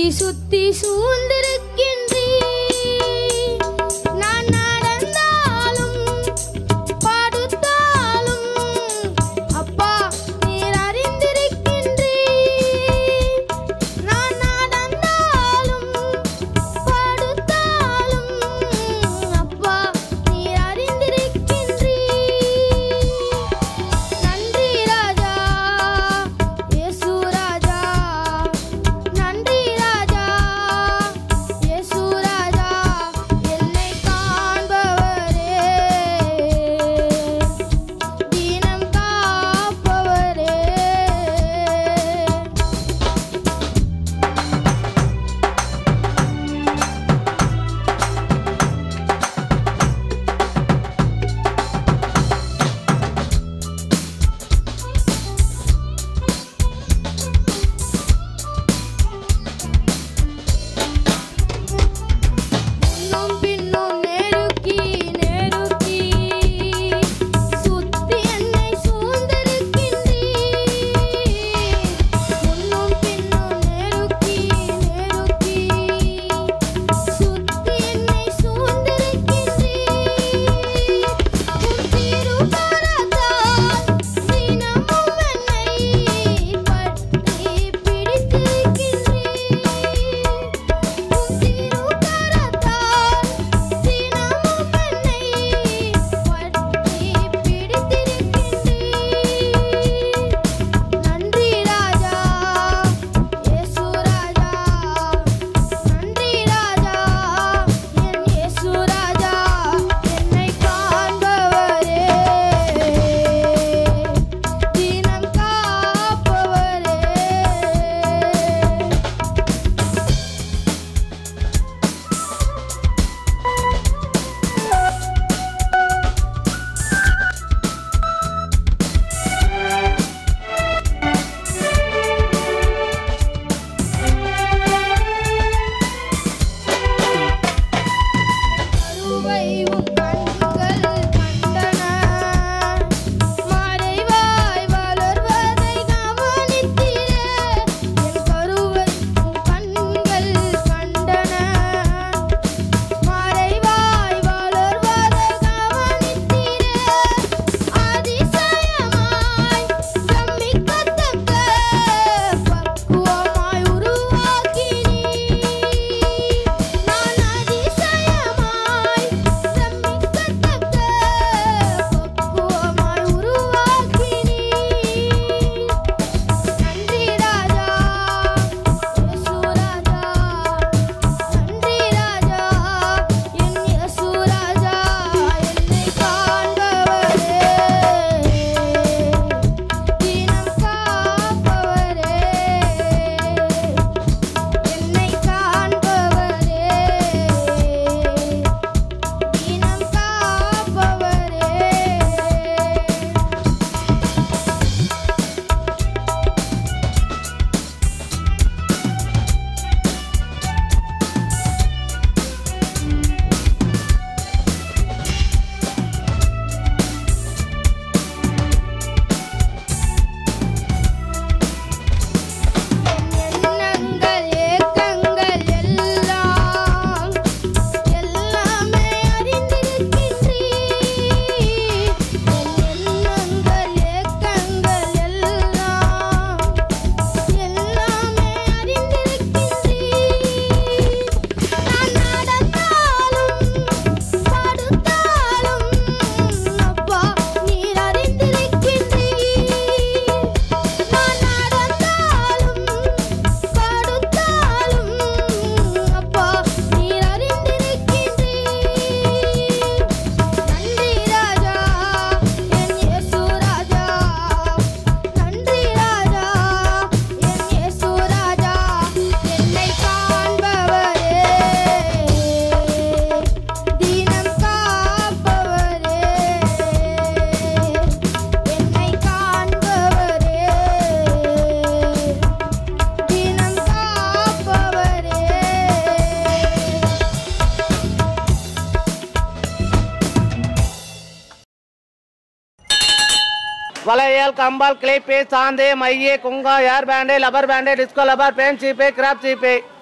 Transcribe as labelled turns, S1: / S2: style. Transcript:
S1: சுத்தி சூழ்ந்திருக்கின்றீ நான் நடந்தாலும் பாடுத்தாலும் அப்பா நீர் அறிந்திருக்கின்றீ நான் நடந்தாலும் பாடுத்தாலும் அப்பா நீர் அறிந்திருக்கின்றீ நன்றி ராஜா இயேசு ராஜா நன்றி ராஜா இயேசு ராஜா என்னை காண்பவரே தினம் காப்பவரே முன்னும் பின்னும் நெருக்கி நெருக்கி சுத்தி என்னை சூழ்ந்திருக்கின்றீ முன்னும் பின்னும் நெருக்கி நெருக்கி சுத்தி என்னை சூழ்ந்திருக்கின்றீ உம் திருக்கரத்தால் தினமும் என்னை பற்றி பிடித்திருக்கின்றீ உம் திருக்கரத்தால் தினமும் என்னை பற்றி பிடித்திருக்கின்றீ நன்றி ராஜா இயேசு ராஜா நன்றி ராஜா என் இயேசு ராஜா என்னை காண்பவரே தினம் காப்பவரே கருவை உன் கண்கள் கண்டன மறைவாய் வளர்வதை கவனித்தீரே என் கருவை உன் கண்கள் கண்டன மறைவாய் வளர்வதை கவனித்தீரே அதிசயமாய் பிரமிக்கத்தக்க பக்குவமாய் உருவாக்கினீ நான் அதிசயமாய் பிரமிக்கத்தக்க பக்குவமாய் உருவாக்கினீ நன்றி ராஜா இயேசு ராஜா நன்றி ராஜா என் இயேசு ராஜா என்னை காண்பவரே தினம் காப்பவரே என்னை காண்பவரே தினம் காப்பவரே எண்ணங்கள் ஏக்கங்கள் எல்லாம் எல்லாமே அறிந்திருக்கின்றீ எண்ணங்கள் ஏக்கங்கள் எல்லாம் எல்லாமே அறிந்திருக்கின்றீ நான் நடந்தாலும் பாடுத்தாலும் அப்பா நீர் அறிந்திருக்கின்றீ நான் நடந்தாலும் பாடுத்தாலும் அப்பா நீர் அறிந்திருக்கின்றீ நன்றி ராஜா என் இயேசு ராஜா நன்றி ராஜா என் இயேசு ராஜா என்னை காண்பவரே தினம் காப்பவரே என்னை காண்பவரே தினம் காப்பவரே
S2: वलयल कंबल क्लिप सांदे मइये कुंगा यार बैंडे लबर बैंडे डिस्को लबर पेन चीपे क्रैप चीपे